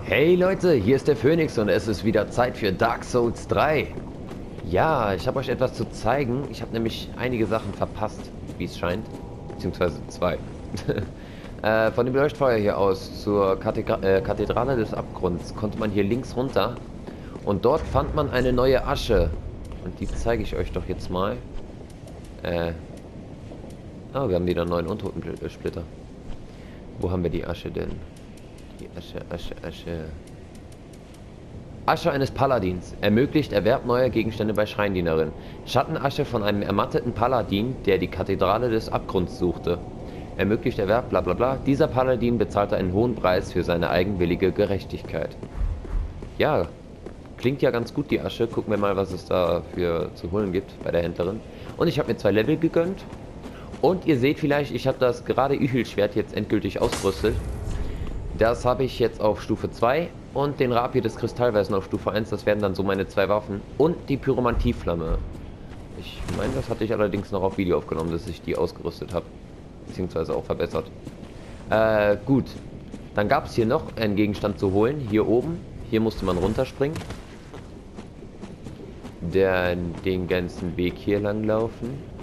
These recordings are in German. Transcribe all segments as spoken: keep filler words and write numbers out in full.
Hey Leute, hier ist der Phoenix und es ist wieder Zeit für Dark Souls drei. Ja, ich habe euch etwas zu zeigen. Ich habe nämlich einige Sachen verpasst, wie es scheint. Beziehungsweise zwei. äh, von dem Leuchtfeuer hier aus zur Kathedra äh, Kathedrale des Abgrunds konnte man hier links runter. Und dort fand man eine neue Asche. Und die zeige ich euch doch jetzt mal. Äh. Ah, wir haben wieder einen neuen Untoten-Splitter. Wo haben wir die Asche denn? Die Asche, Asche, Asche. Asche eines Paladins. Ermöglicht Erwerb neuer Gegenstände bei Schreindienerin. Schattenasche von einem ermatteten Paladin, der die Kathedrale des Abgrunds suchte. Ermöglicht Erwerb, bla bla bla. Dieser Paladin bezahlte einen hohen Preis für seine eigenwillige Gerechtigkeit. Ja, klingt ja ganz gut die Asche. Gucken wir mal, was es da für zu holen gibt bei der Händlerin. Und ich habe mir zwei Level gegönnt. Und ihr seht vielleicht, ich habe das gerade Üchel-Schwert jetzt endgültig ausgerüstet. Das habe ich jetzt auf Stufe zwei und den Rapier des Kristallwesen auf Stufe eins. Das werden dann so meine zwei Waffen. Und die Pyromantieflamme. Ich meine, das hatte ich allerdings noch auf Video aufgenommen, dass ich die ausgerüstet habe. Beziehungsweise auch verbessert. Äh, gut. Dann gab es hier noch einen Gegenstand zu holen. Hier oben. Hier musste man runterspringen. Der, den ganzen Weg hier lang laufen.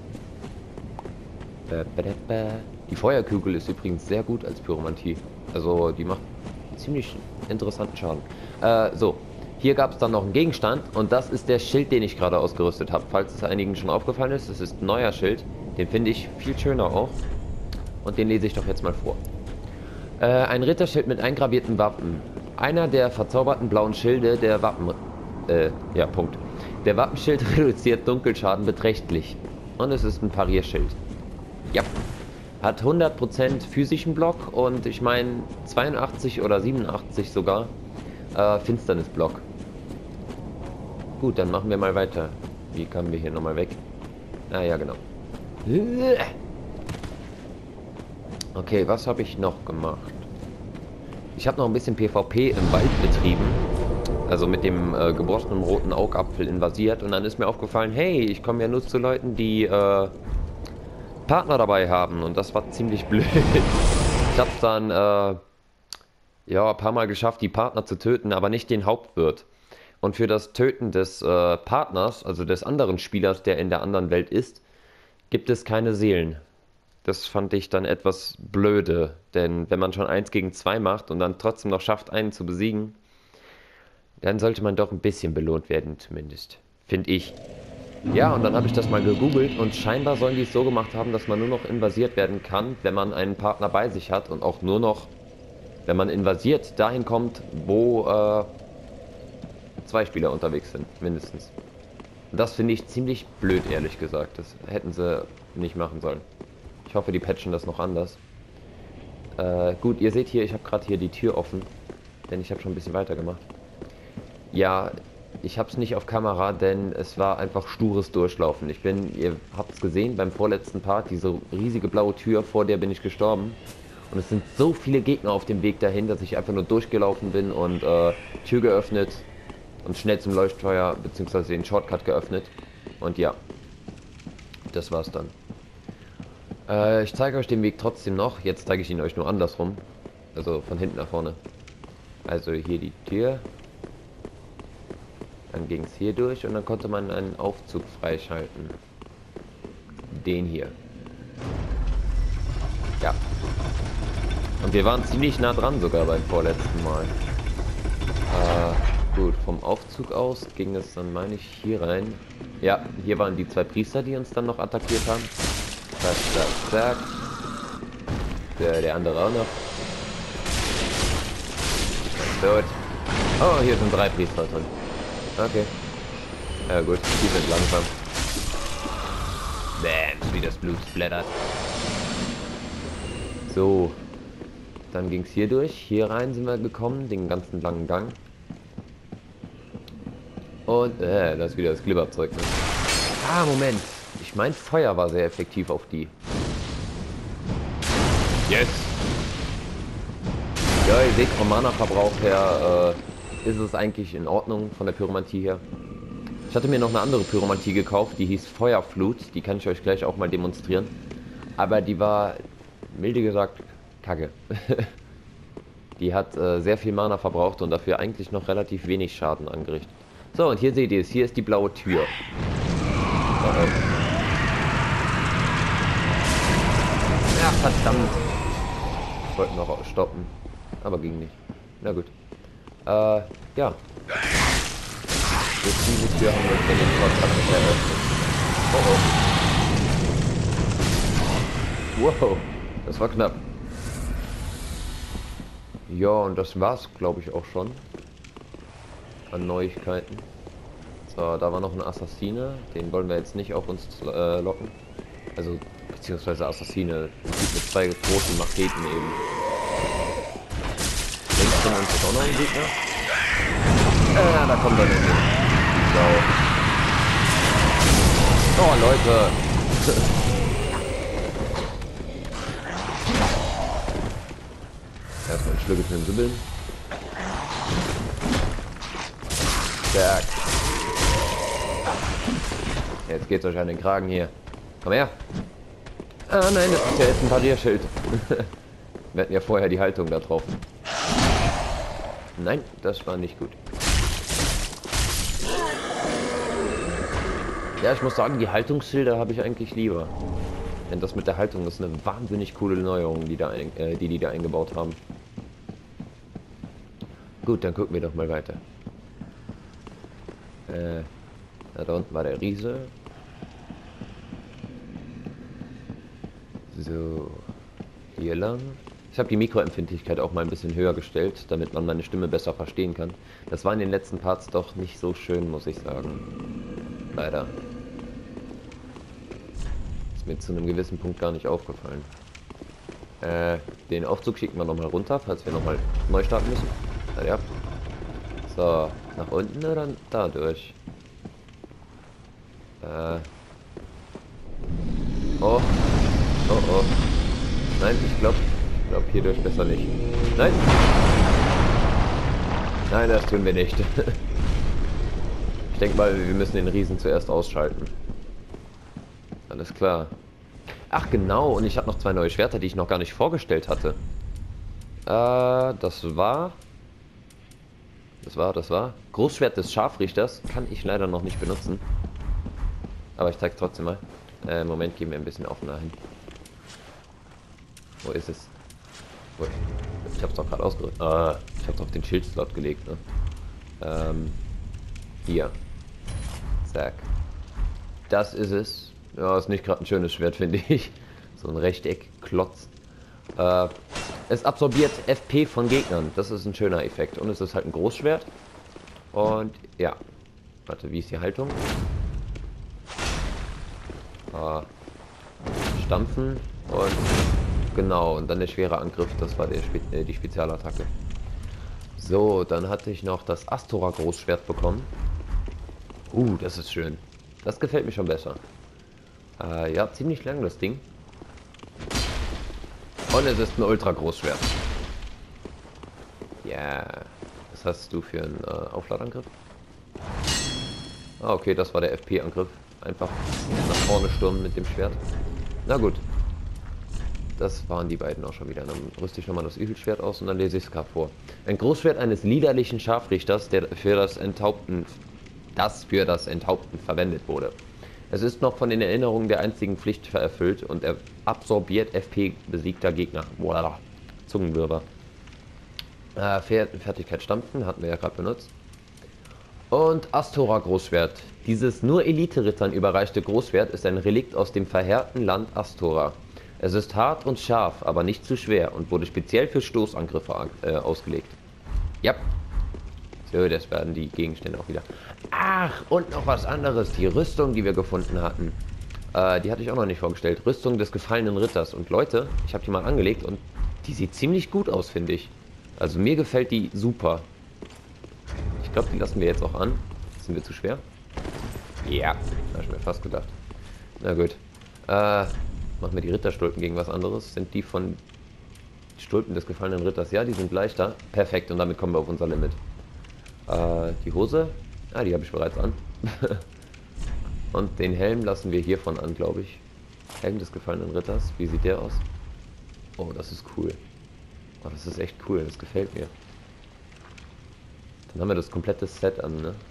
Die Feuerkugel ist übrigens sehr gut als Pyromantie. Also die macht ziemlich interessanten Schaden. Äh, so, hier gab es dann noch einen Gegenstand und das ist der Schild, den ich gerade ausgerüstet habe. Falls es einigen schon aufgefallen ist, das ist ein neuer Schild. Den finde ich viel schöner auch. Und den lese ich doch jetzt mal vor. Äh, ein Ritterschild mit eingravierten Wappen. Einer der verzauberten blauen Schilde der Wappen... Äh, ja, Punkt. Der Wappenschild reduziert Dunkelschaden beträchtlich. Und es ist ein Parierschild. Ja. Hat hundert Prozent physischen Block und ich meine zweiundachtzig oder siebenundachtzig sogar äh, Finsternisblock. Gut, dann machen wir mal weiter. Wie kamen wir hier nochmal weg? Ah ja, genau. Okay, was habe ich noch gemacht? Ich habe noch ein bisschen PvP im Wald betrieben. Also mit dem äh, gebrochenen roten Augapfel invasiert. Und dann ist mir aufgefallen, hey, ich komme ja nur zu Leuten, die... Äh, Partner dabei haben und das war ziemlich blöd. Ich habe dann äh, ja ein paar Mal geschafft, die Partner zu töten, aber nicht den Hauptwirt. Und für das Töten des äh, Partners, also des anderen Spielers, der in der anderen Welt ist, gibt es keine Seelen. Das fand ich dann etwas blöde, denn wenn man schon eins gegen zwei macht und dann trotzdem noch schafft, einen zu besiegen, dann sollte man doch ein bisschen belohnt werden, zumindest. Finde ich. Ja, und dann habe ich das mal gegoogelt und scheinbar sollen die es so gemacht haben, dass man nur noch invasiert werden kann, wenn man einen Partner bei sich hat und auch nur noch, wenn man invasiert, dahin kommt, wo äh, zwei Spieler unterwegs sind, mindestens. Und das finde ich ziemlich blöd, ehrlich gesagt. Das hätten sie nicht machen sollen. Ich hoffe, die patchen das noch anders. Äh, gut, ihr seht hier, ich habe gerade hier die Tür offen, denn ich habe schon ein bisschen weitergemacht. Ja, ich habe es nicht auf Kamera, denn es war einfach stures Durchlaufen. Ich bin, ihr habt es gesehen beim vorletzten Part, diese riesige blaue Tür, vor der bin ich gestorben. Und es sind so viele Gegner auf dem Weg dahin, dass ich einfach nur durchgelaufen bin und äh, Tür geöffnet und schnell zum Leuchtfeuer bzw. den Shortcut geöffnet. Und ja, das war's dann. Äh, ich zeige euch den Weg trotzdem noch. Jetzt zeige ich ihn euch nur andersrum. Also von hinten nach vorne. Also hier die Tür. Dann ging es hier durch und dann konnte man einen Aufzug freischalten. Den hier. Ja. Und wir waren ziemlich nah dran sogar beim vorletzten Mal. Äh, gut, vom Aufzug aus ging es dann, meine ich, hier rein. Ja, hier waren die zwei Priester, die uns dann noch attackiert haben. Zack, zack, zack. Der, der andere auch noch. Tot. Oh, hier sind drei Priester drin. Okay. Ja gut, die sind langsam. Bäm, wie das Blut splattert. So. Dann ging es hier durch. Hier rein sind wir gekommen, den ganzen langen Gang. Und, äh, das ist wieder das Glibberzeug. Ne? Ah, Moment. Ich meine, Feuer war sehr effektiv auf die. Yes! Ja, ihr seht, vom Mana-Verbrauch her, äh, ist es eigentlich in Ordnung von der Pyromantie her. Ich hatte mir noch eine andere Pyromantie gekauft, die hieß Feuerflut. Die kann ich euch gleich auch mal demonstrieren. Aber die war, milde gesagt, kacke. Die hat äh, sehr viel Mana verbraucht und dafür eigentlich noch relativ wenig Schaden angerichtet. So, und hier seht ihr es. Hier ist die blaue Tür. Oh, oh. Ja, verdammt. Ich wollte noch stoppen. Aber ging nicht. Na gut. Äh, ja. Durch diese Tür haben wir uns den Vortrag eröffnet. Oh oh. Wow, das war knapp. Ja, und das war's, glaube ich, auch schon. An Neuigkeiten. So, da war noch ein Assassine. Den wollen wir jetzt nicht auf uns äh, locken. Also, beziehungsweise Assassine mit zwei großen Macheten eben. Links von uns ist auch noch ein Gegner. Äh, da kommt er nicht hin. So. Oh, Leute. Erstmal ein Schlücke für den Sibbeln. Stark. Jetzt geht's euch an den Kragen hier. Komm her. Ah nein, das ist ja jetzt ein Parierschild. Wir hatten ja vorher die Haltung da drauf. Nein, das war nicht gut. Ja, ich muss sagen, die Haltungsschilder habe ich eigentlich lieber. Denn das mit der Haltung ist eine wahnsinnig coole Neuerung, die, da ein, äh, die die da eingebaut haben. Gut, dann gucken wir doch mal weiter. Äh, da unten war der Riese. So, hier lang. Ich habe die Mikroempfindlichkeit auch mal ein bisschen höher gestellt, damit man meine Stimme besser verstehen kann. Das war in den letzten Parts doch nicht so schön, muss ich sagen. Leider. Ist mir zu einem gewissen Punkt gar nicht aufgefallen. Äh, den Aufzug schicken wir nochmal runter, falls wir nochmal neu starten müssen. Na ja. So, nach unten oder da durch? Äh. Oh. Oh oh. Nein, ich glaube, ich glaube hier durch besser nicht. Nein. Nein, das tun wir nicht. Ich denke mal, wir müssen den Riesen zuerst ausschalten. Alles klar. Ach genau, und ich habe noch zwei neue Schwerter, die ich noch gar nicht vorgestellt hatte. Äh, das war... Das war, das war... Großschwert des Scharfrichters kann ich leider noch nicht benutzen. Aber ich zeige es trotzdem mal. Äh, Moment, gehen wir ein bisschen offener hin. Wo ist es? Wo? Ich hab's doch gerade ausgerüstet. Ah, ich hab's auf den Schildslot gelegt, ne? Ähm... Hier. Zack. Das ist es. Ja, ist nicht gerade ein schönes Schwert, finde ich. So ein Rechteck-Klotz. Äh, es absorbiert F P von Gegnern. Das ist ein schöner Effekt. Und es ist halt ein Großschwert. Und ja. Warte, wie ist die Haltung? Äh, stampfen. Und genau. Und dann der schwere Angriff. Das war der Spe äh, die Spezialattacke. So, dann hatte ich noch das Astora Großschwert bekommen. Uh, das ist schön. Das gefällt mir schon besser. Äh, ja, ziemlich lang das Ding. Und es ist ein Ultra Großschwert. Ja. Yeah. Was hast du für einen äh, Aufladangriff? Ah, okay, das war der F P-Angriff. Einfach nach vorne stürmen mit dem Schwert. Na gut. Das waren die beiden auch schon wieder. Dann rüste ich nochmal das Übelschwert aus und dann lese ich es gerade vor. Ein Großschwert eines liederlichen Scharfrichters, der für das Enthaupten, das für das Enthaupten verwendet wurde. Es ist noch von den Erinnerungen der einzigen Pflicht erfüllt und er absorbiert F P besiegter Gegner. Boah, Zungenwirber. Äh, Fertigkeit Stampfen hatten wir ja gerade benutzt. Und Astora Großschwert. Dieses nur Elite-Rittern überreichte Großschwert ist ein Relikt aus dem verheerten Land Astora. Es ist hart und scharf, aber nicht zu schwer und wurde speziell für Stoßangriffe äh, ausgelegt. Ja. So, das werden die Gegenstände auch wieder. Ach, und noch was anderes. Die Rüstung, die wir gefunden hatten. Äh, die hatte ich auch noch nicht vorgestellt. Rüstung des gefallenen Ritters. Und Leute, ich habe die mal angelegt und die sieht ziemlich gut aus, finde ich. Also mir gefällt die super. Ich glaube, die lassen wir jetzt auch an. Sind wir zu schwer? Ja, habe ich mir fast gedacht. Na gut. Äh, machen wir die Ritterstulpen gegen was anderes. Sind die von Stulpen des gefallenen Ritters? Ja, die sind leichter. Perfekt, und damit kommen wir auf unser Limit. Äh, die Hose? Ah, die habe ich bereits an. Und den Helm lassen wir hiervon an, glaube ich. Helm des gefallenen Ritters. Wie sieht der aus? Oh, das ist cool. Oh, das ist echt cool, das gefällt mir. Dann haben wir das komplette Set an, ne?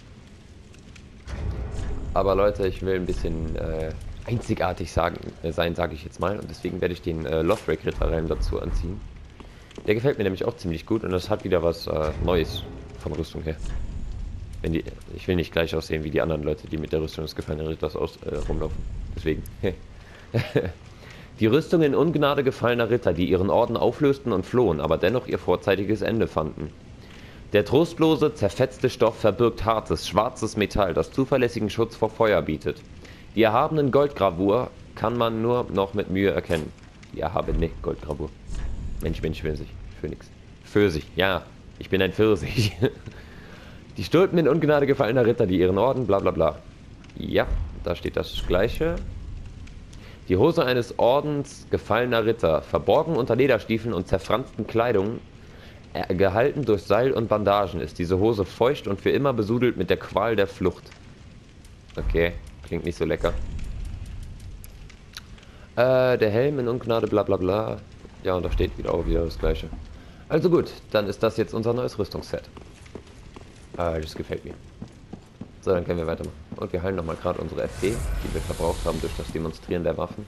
Aber Leute, ich will ein bisschen äh, einzigartig sagen, äh, sein, sage ich jetzt mal. Und deswegen werde ich den äh, Lothric Ritterhelm dazu anziehen. Der gefällt mir nämlich auch ziemlich gut und das hat wieder was äh, Neues von Rüstung her. Wenn die, ich will nicht gleich aussehen wie die anderen Leute, die mit der Rüstung des gefallenen Ritters aus, äh, rumlaufen. Deswegen. Die Rüstung in Ungnade gefallener Ritter, die ihren Orden auflösten und flohen, aber dennoch ihr vorzeitiges Ende fanden. Der trostlose, zerfetzte Stoff verbirgt hartes, schwarzes Metall, das zuverlässigen Schutz vor Feuer bietet. Die erhabenen Goldgravur kann man nur noch mit Mühe erkennen. Die erhabene Goldgravur. Mensch, Mensch, Pfirsich. Phönix. Pfirsich, ja. Ich bin ein Pfirsich. Die Stulpen in Ungnade gefallener Ritter, die ihren Orden, bla bla bla. Ja, da steht das Gleiche. Die Hose eines Ordens gefallener Ritter, verborgen unter Lederstiefeln und zerfransten Kleidungen, äh, gehalten durch Seil und Bandagen, ist diese Hose feucht und für immer besudelt mit der Qual der Flucht. Okay, klingt nicht so lecker. Äh, der Helm in Ungnade, bla bla bla. Ja, und da steht wieder auch wieder das Gleiche. Also gut, dann ist das jetzt unser neues Rüstungsset. Äh, das gefällt mir. So, dann können wir weitermachen. Und wir heilen nochmal gerade unsere F P, die wir verbraucht haben durch das Demonstrieren der Waffen.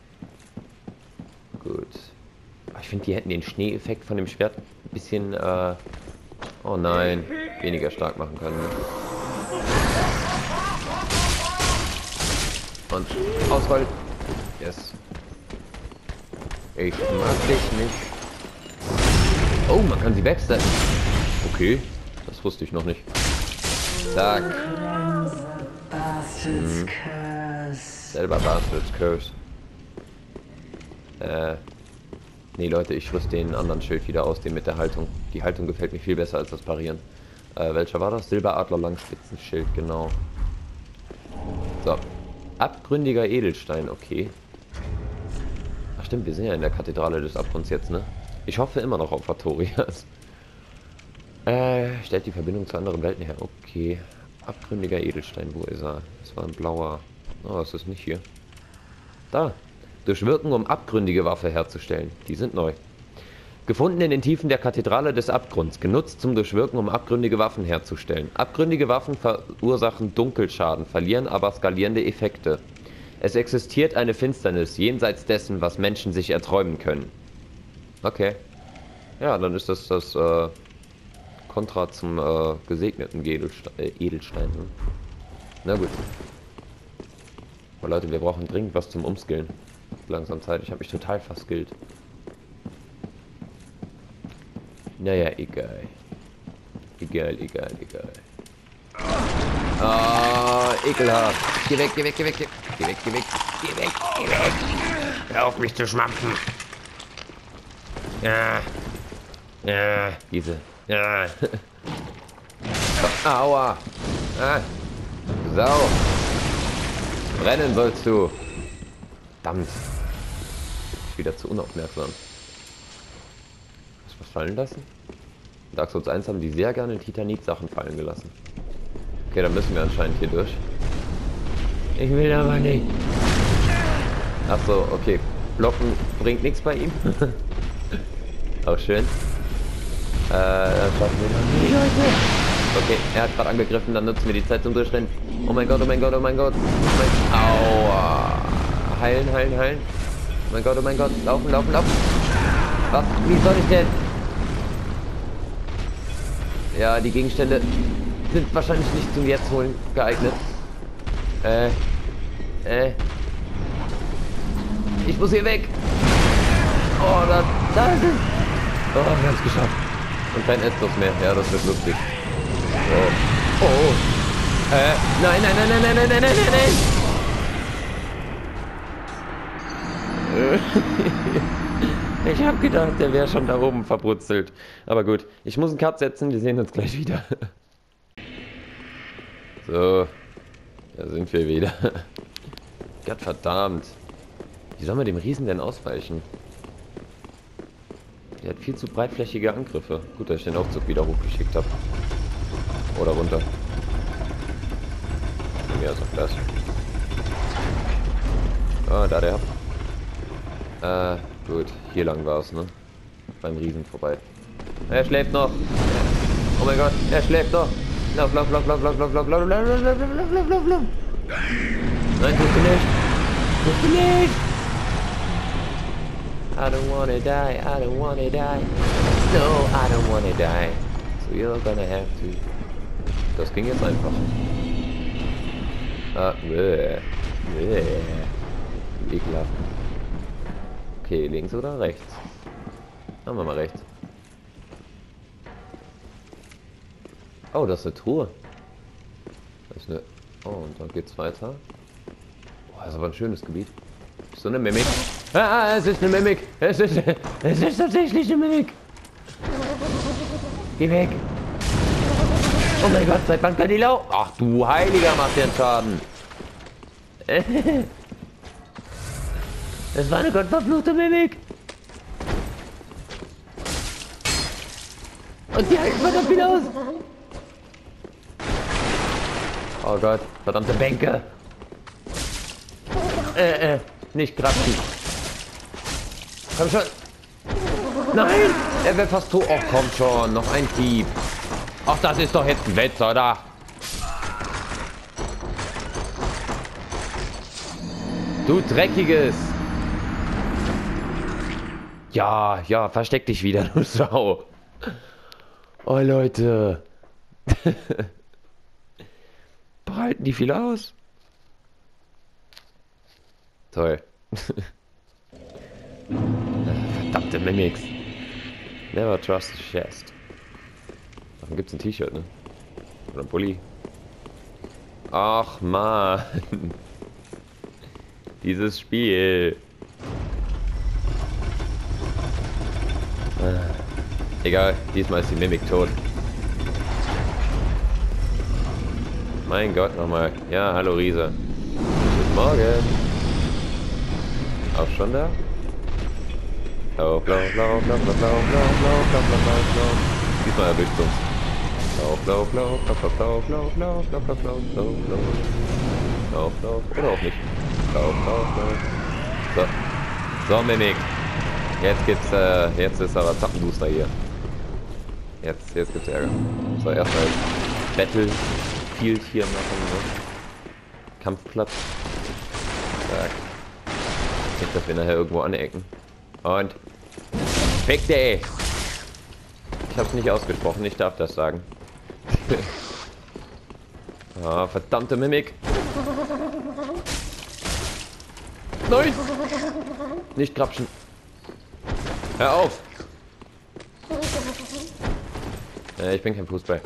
Gut. Ich finde, die hätten den Schneeeffekt von dem Schwert ein bisschen, äh... oh nein, weniger stark machen können. Und Ausfall. Yes. Ich mag dich nicht. Oh, man kann sie backsteppen. Okay, das wusste ich noch nicht. Zack. Hm. Selber Bastard's Curse. Äh. Nee, Leute, ich rüste den anderen Schild wieder aus, den mit der Haltung. Die Haltung gefällt mir viel besser als das Parieren. Äh, welcher war das? Silberadler Langspitzenschild, genau. So. Abgründiger Edelstein, okay. Ach stimmt, wir sind ja in der Kathedrale des Abgrunds jetzt, ne? Ich hoffe immer noch auf Artorias. Äh, stellt die Verbindung zu anderen Welten her. Okay. Abgründiger Edelstein, wo ist er? Das war ein blauer. Oh, das ist nicht hier. Da. Durchwirken, um abgründige Waffe herzustellen. Die sind neu. Gefunden in den Tiefen der Kathedrale des Abgrunds. Genutzt zum Durchwirken, um abgründige Waffen herzustellen. Abgründige Waffen verursachen Dunkelschaden, verlieren aber skalierende Effekte. Es existiert eine Finsternis jenseits dessen, was Menschen sich erträumen können. Okay. Ja, dann ist das das äh, Kontra zum äh, gesegneten Edelstein. Äh, Edelstein ne? Na gut. Aber Leute, wir brauchen dringend was zum Umskillen. Langsam Zeit. Ich habe mich total verskillt. Naja, egal. Egal, egal, egal. Ah, ekelhaft. Geh weg, geh weg, geh weg, geh weg, geh weg, geh weg, geh weg. Hör auf mich zu schmampfen. Ja. Ja, diese. Ja. Aua. Ah. Sau. Brennen sollst du. Verdammt. Ich wieder zu unaufmerksam. Hast du was fallen lassen? In Dark Souls eins haben die sehr gerne Titanit-Sachen fallen gelassen. Okay, dann müssen wir anscheinend hier durch. Ich will aber nicht. Ach so, okay. Blocken bringt nichts bei ihm. Auch schön. Äh, das schaffen wir noch nicht, Leute. Okay, er hat gerade angegriffen, dann nutzen wir die Zeit zum Durchrennen. Oh mein Gott, oh mein Gott, oh mein Gott. Oh mein... Aua. Heilen, heilen, heilen. Oh mein Gott, oh mein Gott. Laufen, laufen, laufen. Was? Wie soll ich denn? Ja, die Gegenstände sind wahrscheinlich nicht zum Jetzt holen geeignet. Äh. Äh. Ich muss hier weg. Oh, da, da ist es. Oh, wir haben es geschafft. Und kein Estus mehr. Ja, das wird lustig. Oh. Oh. Äh. Nein, nein, nein, nein, nein, nein, nein, nein, nein, nein. Ich hab gedacht, der wäre schon da oben verbrutzelt. Aber gut, ich muss einen Cut setzen, wir sehen uns gleich wieder. So, da sind wir wieder. Gottverdammt. Wie soll man dem Riesen denn ausweichen? Der hat viel zu breitflächige Angriffe. Gut, dass ich den Aufzug wieder hochgeschickt habe. Oder runter. Mehr ist auch das. Ah, da der. Äh, gut. Hier lang war es, ne? beim Riesen vorbei. Er schläft noch. Oh mein Gott, er schläft noch. Lauf, lauf, lauf, lauf, lauf, lauf, lauf, lauf, lauf, lauf, lauf, lauf, lauf, lauf, lauf. Nein, tust du nicht. Tust du nicht. I don't wanna die, I don't wanna die. No, I don't wanna die. So you're gonna have to. Das ging jetzt einfach. Ah, bäh. Bäh. Ekelhaft. Okay, links oder rechts? Machen wir mal rechts. Oh, das ist eine Truhe. Das ist eine... Oh, und dann geht's weiter. Oh, das ist aber ein schönes Gebiet. So eine Mimik. Ah, es ist eine Mimik. Es ist, es ist tatsächlich eine Mimik. Geh weg. Oh mein Gott, seit wann kann die laufen? Ach du Heiliger, macht den Schaden. Das war eine gottverfluchte Mimik. Und die halten verdammt wieder aus. Oh Gott, verdammte Bänke. Äh, äh, nicht kratzen. Komm schon. Nein, er wird fast tot. Oh, komm schon, noch ein Dieb. Ach, das ist doch jetzt ein Witz, oder? Du Dreckiges. Ja, ja, versteck dich wieder, du Sau. Oh, Leute. Halten die viel aus? Toll. Verdammte Mimics. Never trust a chest. Davon gibt's ein T-Shirt, ne? Oder ein Pulli. Ach man. Dieses Spiel. Egal, diesmal ist die Mimik tot. Mein Gott, nochmal. Ja, hallo Riese. Guten Morgen. Auch schon da? Lauf, lauf, lauf, lauf, lauf, lauf, lauf, lauf, lauf, lauf, lauf, lauf. Diesmal erwischt uns. Lauf, lauf, lauf, lauf, lauf, lauf, lauf, lauf, lauf, lauf, lauf, lauf, lauf. Lauf, lauf, oder auch nicht. Lauf, lauf, lauf. So. So, Mimik. Jetzt gibt's, äh, jetzt ist aber Zappenbooster hier. Jetzt, jetzt gibt's Ärger. So, erstmal Battlefield hier machen, ne? Kampfplatz. Zack. Nicht, dass wir nachher irgendwo anecken. Und. Fick dich! Ich hab's nicht ausgesprochen, ich darf das sagen. Ah, verdammte Mimik. Nein! Nicht grapschen. Hör auf! Äh, ich bin kein Fußball.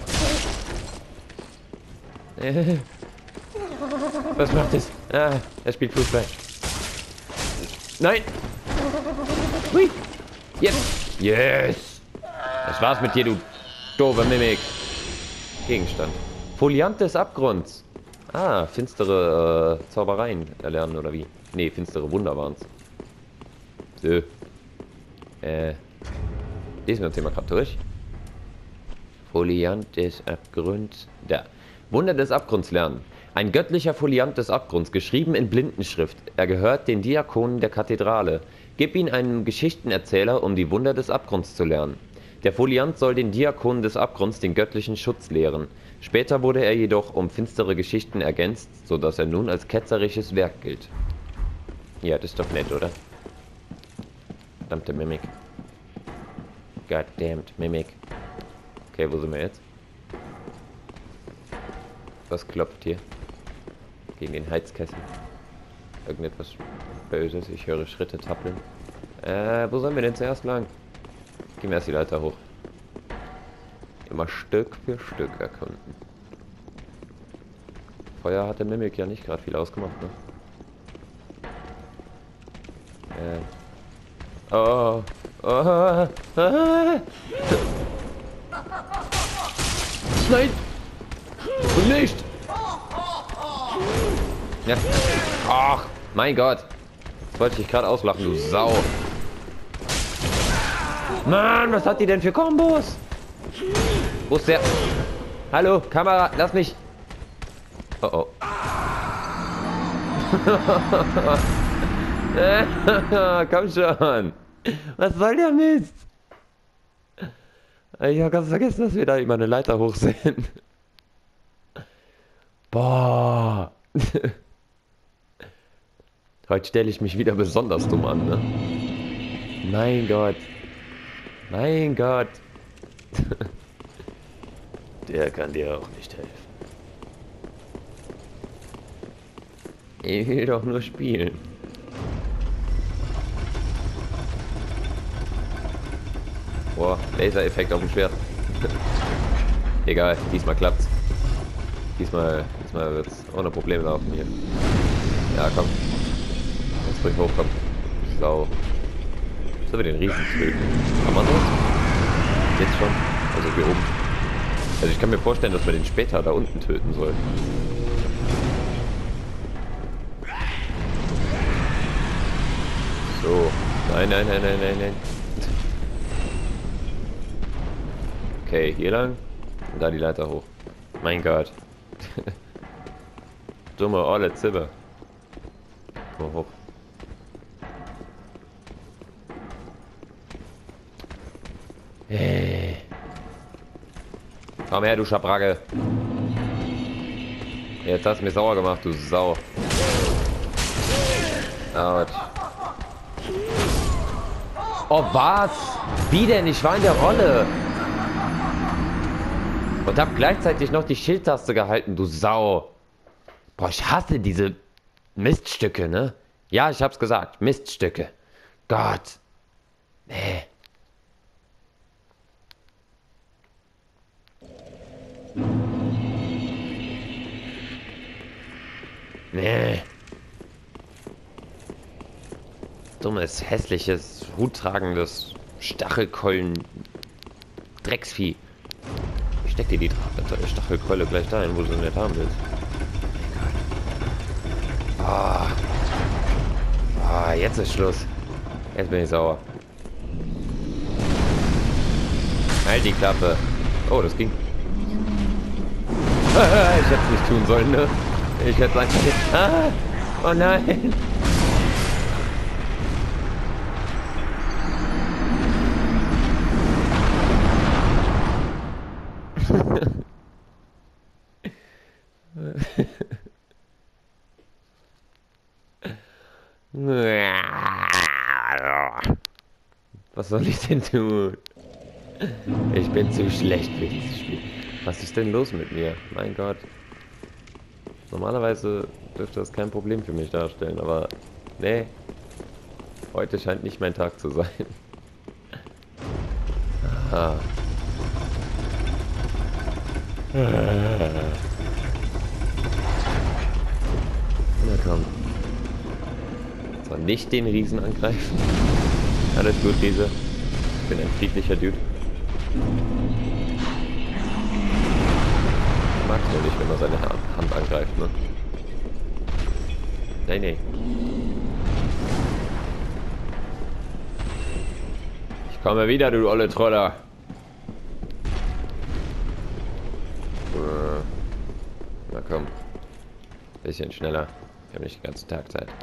Äh. Was macht es? Ah, er spielt Fußball. Nein! Hui! Jetzt! Yes! Das war's mit dir, du doofe Mimik. Gegenstand. Foliant des Abgrunds. Ah, finstere äh, Zaubereien erlernen, oder wie? Ne, finstere Wunder waren's. So. Äh. Lesen wir uns Thema gerade durch. Foliant des Abgrunds. Da. Wunder des Abgrunds lernen. Ein göttlicher Foliant des Abgrunds, geschrieben in Blindenschrift. Er gehört den Diakonen der Kathedrale. Gib ihn einem Geschichtenerzähler, um die Wunder des Abgrunds zu lernen. Der Foliant soll den Diakonen des Abgrunds den göttlichen Schutz lehren. Später wurde er jedoch um finstere Geschichten ergänzt, sodass er nun als ketzerisches Werk gilt. Ja, das ist doch nett, oder? Verdammte Mimik. Goddammit Mimik. Okay, wo sind wir jetzt? Was klopft hier? Gegen den Heizkessel. Irgendetwas Böses. Ich höre Schritte tappeln. Äh, wo sollen wir denn zuerst lang? Gehen wir erst die Leiter hoch. Immer Stück für Stück erkunden. Feuer hat der Mimik ja nicht gerade viel ausgemacht, ne? Äh. Oh. Oh. Ah. Nein! Und nicht! Ja. Ach, mein Gott! Das wollte ich dich gerade auslachen, du Sau! Mann, was hat die denn für Kombos? Wo ist der? Hallo, Kamera, lass mich! Oh oh. Komm schon! Was soll der Mist? Ich hab ganz vergessen, dass wir da immer eine Leiter hoch sind. Boah. Heute stelle ich mich wieder besonders dumm an, ne? Mein Gott. Mein Gott. Der kann dir auch nicht helfen. Ich will doch nur spielen. Boah, Laser-Effekt auf dem Schwert. Egal, diesmal klappt's. Diesmal, diesmal wird's ohne Probleme laufen hier. Ja, komm. Jetzt ruhig hochkommen. Sau. Sollen wir den Riesen töten? Kann man das? Jetzt schon? Also hier oben. Also ich kann mir vorstellen, dass wir den später da unten töten sollen. So. Nein, nein, nein, nein, nein, nein. Okay, hier lang. Und da die Leiter hoch. Mein Gott. Dumme Olle Zibbe. Komm hoch. Hey. Komm her, du Schabracke. Jetzt hast du mir sauer gemacht, du Sau. Autsch. Oh, was? Wie denn? Ich war in der Rolle. Und hab gleichzeitig noch die Schildtaste gehalten, du Sau. Boah, ich hasse diese Miststücke, ne? Ja, ich hab's gesagt. Miststücke. Gott. Nee. Nee. Dummes, hässliches, huttragendes Stachelkollen Drecksvieh. Ich steck dir die Stachelkeule gleich dahin, wo du sie nicht haben willst. Ah. Ah, jetzt ist Schluss. Jetzt bin ich sauer. Halt die Klappe. Oh, das ging. Ich hätte es nicht tun sollen, ne? Ich hätte einfach nicht... Ah! Oh nein! Was soll ich denn tun? Ich bin zu schlecht für dieses Spiel. Was ist denn los mit mir? Mein Gott. Normalerweise dürfte das kein Problem für mich darstellen, aber nee. Heute scheint nicht mein Tag zu sein. Aha. Na komm. Zwar nicht den Riesen angreifen. Alles gut, Riese. Ich bin ein friedlicher Dude. Ich mag es nur nicht, wenn man seine Hand angreift, ne? Nee, nee. Ich komme wieder, du olle Troller. Na komm. Bisschen schneller. Wir haben nicht den ganzen Tag Zeit.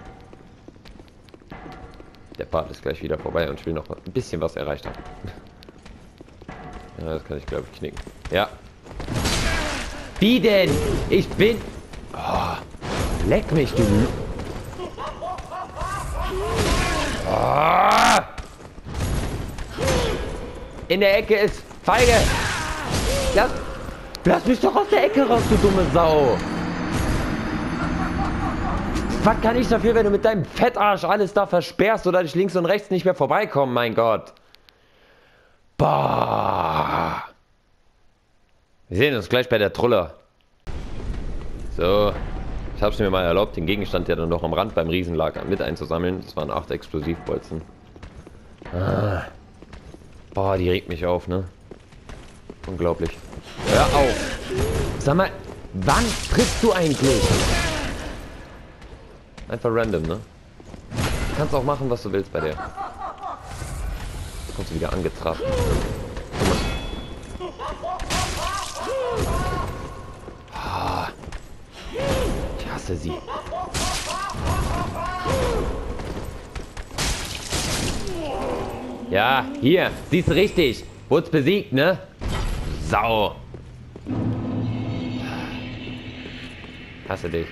Der Part ist gleich wieder vorbei und ich will noch ein bisschen was erreicht haben. Ja, das kann ich, glaube ich, knicken. Ja. Wie denn? Ich bin... Oh, leck mich, du... Oh. In der Ecke ist Feige. Lass, lass mich doch aus der Ecke raus, du dumme Sau. Was kann ich dafür, wenn du mit deinem Fettarsch alles da versperrst oder dich links und rechts nicht mehr vorbeikommen, mein Gott. Boah. Wir sehen uns gleich bei der Truller. So. Ich habe es mir mal erlaubt, den Gegenstand, der dann noch am Rand beim Riesen lag, mit einzusammeln. Das waren acht Explosivbolzen. Ah. Boah, die regt mich auf, ne? Unglaublich. Hör auf! Sag mal, wann triffst du eigentlich? Einfach random, ne? Du kannst auch machen, was du willst bei der. Jetzt kommst du wieder angetrafen. Guck mal. Ah. Ich hasse sie. Ja, hier, siehst du richtig. Wurd's besiegt, ne? Sau. Hasse dich.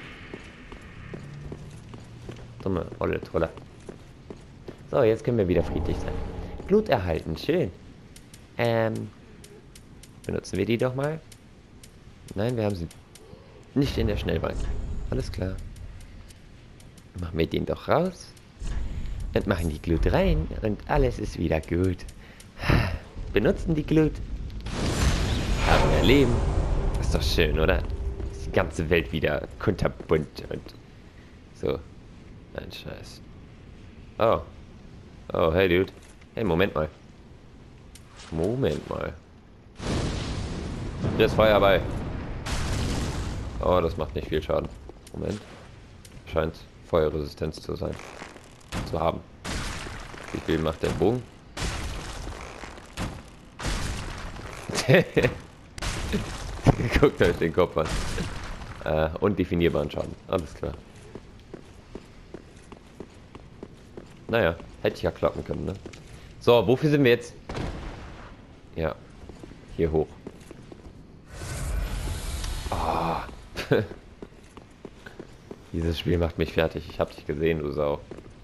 Dumme, olle Trolle. So, jetzt können wir wieder friedlich sein. Glut erhalten, schön. Ähm. Benutzen wir die doch mal? Nein, wir haben sie nicht in der Schnellbank. Alles klar. Machen wir den doch raus. Und machen die Glut rein. Und alles ist wieder gut. Benutzen die Glut. Haben wir Leben. Ist doch schön, oder? Ist die ganze Welt wieder kunterbunt und so. Ein Scheiß. Oh. Oh, hey, Dude. Hey, Moment mal. Moment mal. Hier ist Feuer bei. Oh, das macht nicht viel Schaden. Moment. Scheint Feuerresistenz zu sein. Zu haben. Wie viel macht der Bogen? Guckt euch den Kopf an. Äh, undefinierbaren Schaden. Alles klar. Naja, hätte ich ja klappen können, ne? So, wofür sind wir jetzt? Ja. Hier hoch. Ah. Dieses Spiel macht mich fertig. Ich hab dich gesehen, du Sau.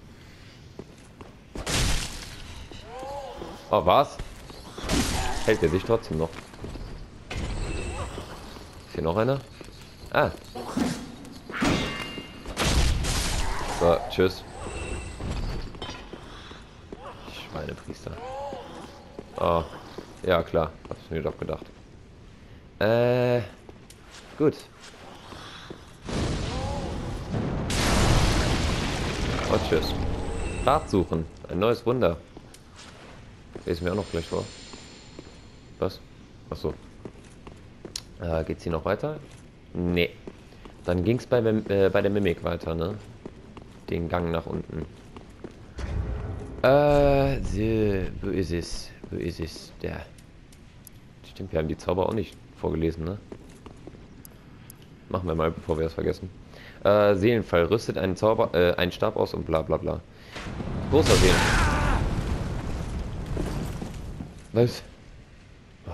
Oh, was? Hält er sich trotzdem noch? Ist hier noch einer? Ah. So, tschüss. Schweinepriester. Oh. Ja, klar. Hab's mir doch gedacht. Äh. Gut. Und tschüss. Rat suchen. Ein neues Wunder. Lesen wir auch noch gleich vor. Was? Achso. Äh, geht's hier noch weiter? Nee. Dann ging's bei, äh, bei der Mimik weiter, ne? Den Gang nach unten. Äh, so, wo ist es? Wo ist es? Der. Stimmt, wir haben die Zauber auch nicht vorgelesen, ne? Machen wir mal, bevor wir es vergessen. Äh, Seelenfall. Rüstet einen Zauber, äh, einen Stab aus und bla bla bla. Großer Seelenfall. Was? Oh.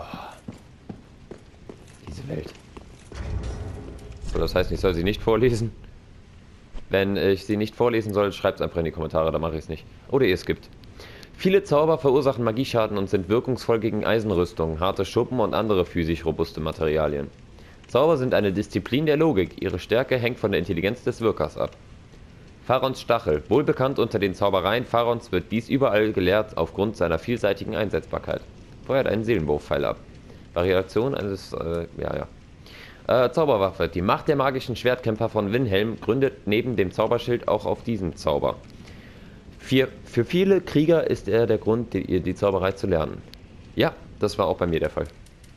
Diese Welt. So, das heißt, ich soll sie nicht vorlesen? Wenn ich sie nicht vorlesen soll, schreibt es einfach in die Kommentare, dann mache ich es nicht. Oder ihr skippt. Viele Zauber verursachen Magieschaden und sind wirkungsvoll gegen Eisenrüstungen, harte Schuppen und andere physisch robuste Materialien. Zauber sind eine Disziplin der Logik, ihre Stärke hängt von der Intelligenz des Wirkers ab. Pharons Stachel. Wohlbekannt unter den Zaubereien Pharons wird dies überall gelehrt aufgrund seiner vielseitigen Einsetzbarkeit. Feuert einen Seelenwurfpfeil ab. Variation eines, äh, ja, ja. Äh, Zauberwaffe. Die Macht der magischen Schwertkämpfer von Windhelm gründet neben dem Zauberschild auch auf diesen Zauber. Für, für viele Krieger ist er der Grund, die, die Zauberei zu lernen. Ja, das war auch bei mir der Fall.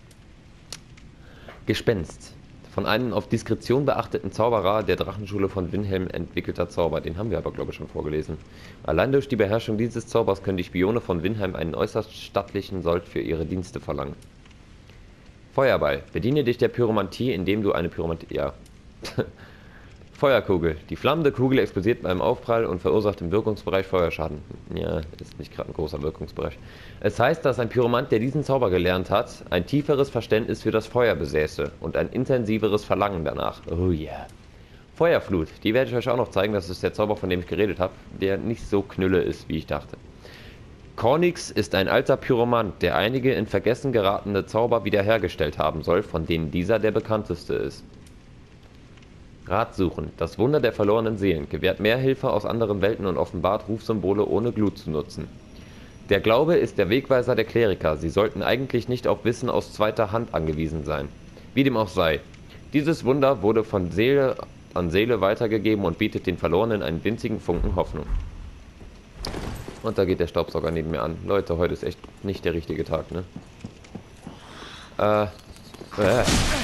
Gespenst. Von einem auf Diskretion beachteten Zauberer der Drachenschule von Windhelm entwickelter Zauber. Den haben wir aber, glaube ich, schon vorgelesen. Allein durch die Beherrschung dieses Zaubers können die Spione von Windhelm einen äußerst stattlichen Sold für ihre Dienste verlangen. Feuerball. Bediene dich der Pyromantie, indem du eine Pyromantie... Ja. Feuerkugel. Die flammende Kugel explodiert beim Aufprall und verursacht im Wirkungsbereich Feuerschaden. Ja, ist nicht gerade ein großer Wirkungsbereich. Es heißt, dass ein Pyromant, der diesen Zauber gelernt hat, ein tieferes Verständnis für das Feuer besäße und ein intensiveres Verlangen danach. Oh ja. Yeah. Feuerflut. Die werde ich euch auch noch zeigen. Das ist der Zauber, von dem ich geredet habe, der nicht so knülle ist, wie ich dachte. Cornix ist ein alter Pyromant, der einige in Vergessen geratene Zauber wiederhergestellt haben soll, von denen dieser der bekannteste ist. Rat suchen. Das Wunder der verlorenen Seelen gewährt mehr Hilfe aus anderen Welten und offenbart Rufsymbole ohne Glut zu nutzen. Der Glaube ist der Wegweiser der Kleriker. Sie sollten eigentlich nicht auf Wissen aus zweiter Hand angewiesen sein. Wie dem auch sei. Dieses Wunder wurde von Seele an Seele weitergegeben und bietet den Verlorenen einen winzigen Funken Hoffnung. Und da geht der Staubsauger neben mir an. Leute, heute ist echt nicht der richtige Tag, ne? Äh. äh.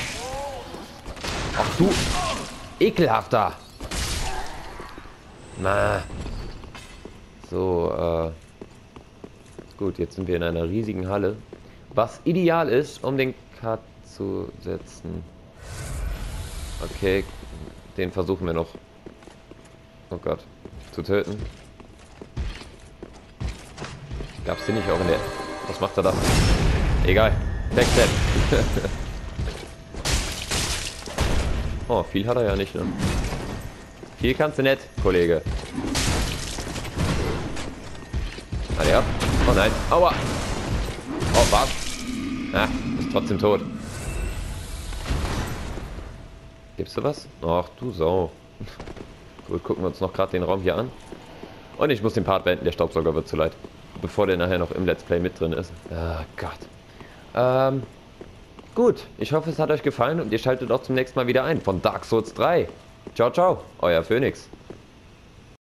Ach du... Ekelhafter! Na. So, äh. Gut, jetzt sind wir in einer riesigen Halle. Was ideal ist, um den Cut zu setzen. Okay, den versuchen wir noch. Oh Gott. Zu töten. Gab's den nicht auch in der... Was macht er da? Egal. Backstep. Oh, viel hat er ja nicht, ne? Viel kannst du nicht, Kollege. Warte ab. Oh nein. Aua. Oh, was? Ah, ist trotzdem tot. Gibst du was? Ach, du Sau. Gut, gucken wir uns noch gerade den Raum hier an. Und ich muss den Part beenden, der Staubsauger wird zu leid. Bevor der nachher noch im Let's Play mit drin ist. Ah, Gott. Ähm, gut. Ich hoffe, es hat euch gefallen und ihr schaltet auch zum nächsten Mal wieder ein von Dark Souls drei. Ciao, ciao. Euer Phoenix.